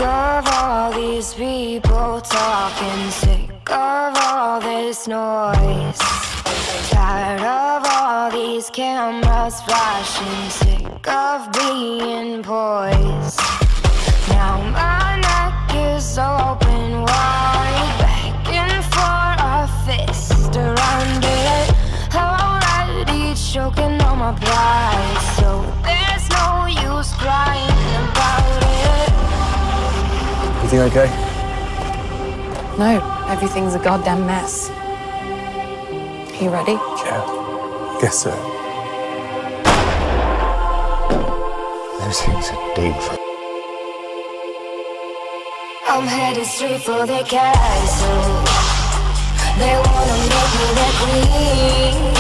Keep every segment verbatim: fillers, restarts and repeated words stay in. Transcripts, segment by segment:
of all these people talking, sick of all this noise, tired of all these cameras flashing, sick of being poised. Now my neck is open wide, begging for a fist around it. Already choking on my pride, so there's no use crying about it. Everything okay? No, everything's a goddamn mess. You ready? Yeah, guess so. Everything's a danger. I'm headed straight for the castle. They wanna make me their queen.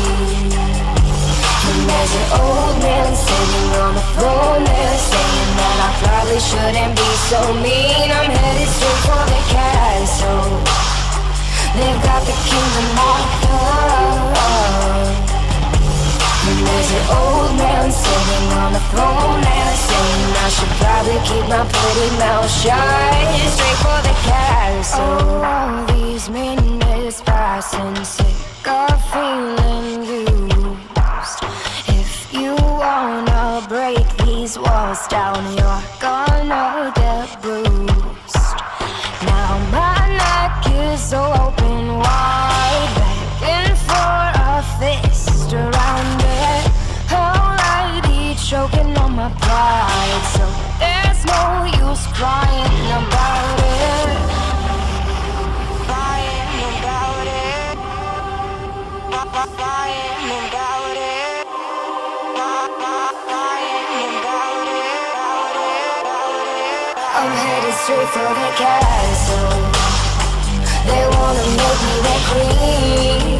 And there's an old man sitting on the throne there, saying that I probably shouldn't be so mean. I'm headed straight for the castle. They've got the kingdom locked up. And there's an old man sitting on the throne there, saying I should probably keep my pretty mouth shut. Straight for the castle. Oh, all these minutes passing, sick of feeling used. If you wanna break these walls down, you're gonna get bruised. Now my neck is open wide, begging for a fist around it. Already choking on my pride, so there's no use crying about it. Crying about it. Crying about it. Crying about it. I'm headed straight for the castle. They wanna make me their queen.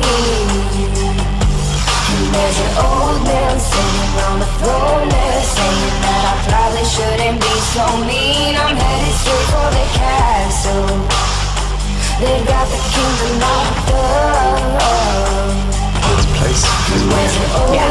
And there's an old man sitting on the throne there, saying that I probably shouldn't be so mean. I'm headed straight for the castle. They've got the kingdom locked up. This place is weird. There's an old Yeah.